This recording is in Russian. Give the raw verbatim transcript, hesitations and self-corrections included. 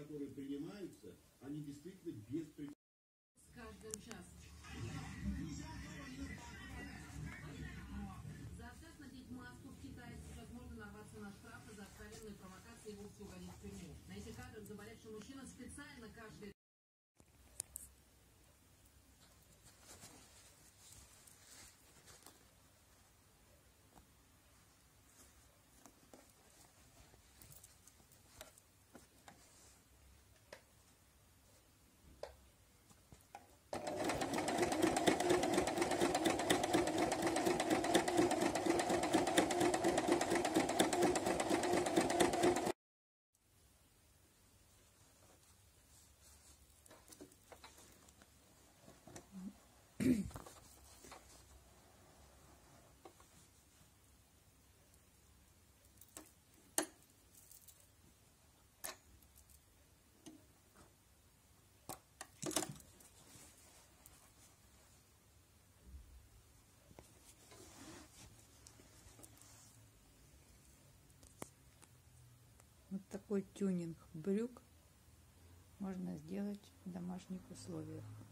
которые принимаются, они действительно беспрецедентные. С каждым часом. За отказ надеть маску в Китае сейчас можно нарваться на штрафы, за откровенные провокации и вовсе угодить в тюрьму. На этих кадрах заболевший мужчина специально кашляет. Вот такой тюнинг брюк можно сделать в домашних условиях.